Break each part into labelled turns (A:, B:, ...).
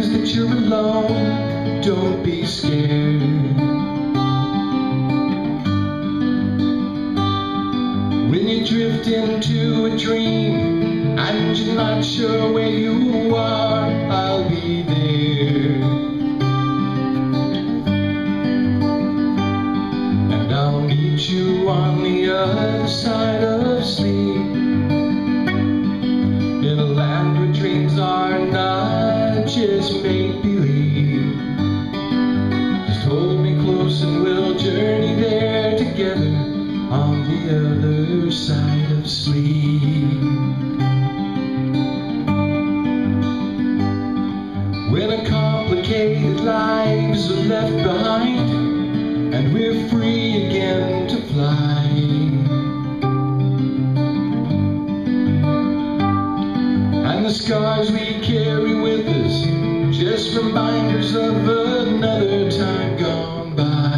A: seems that you're alone, don't be scared. When you drift into a dream and you're not sure where you are, I'll be there. And I'll meet you on the other side of sleep, in a land where dreams are not just make-believe. Just hold me close and we'll journey there together on the other side of sleep. When our complicated lives are left behind and we're free again to fly, and the scars we carry with us, just reminders of another time gone by.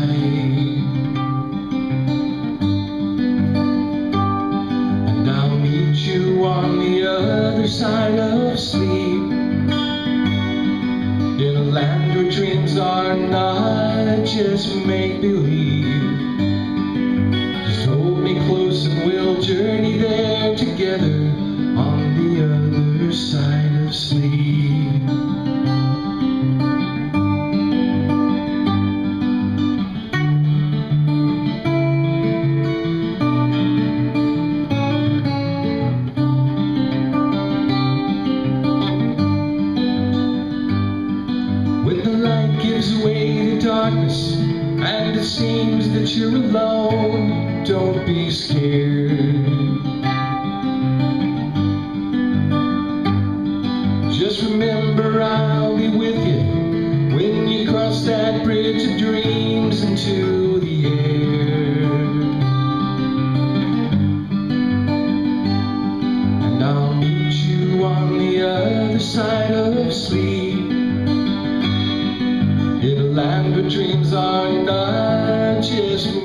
A: And I'll meet you on the other side of sleep, in a land where dreams are not just make-believe. Just hold me close and we'll journey there together on the other side of sleep. When the light gives way to darkness and it seems that you're alone, don't be scared. Just remember I'll be with you when you cross that bridge of dreams into the air. And I'll meet you on the other side of sleep, in a land where dreams are not just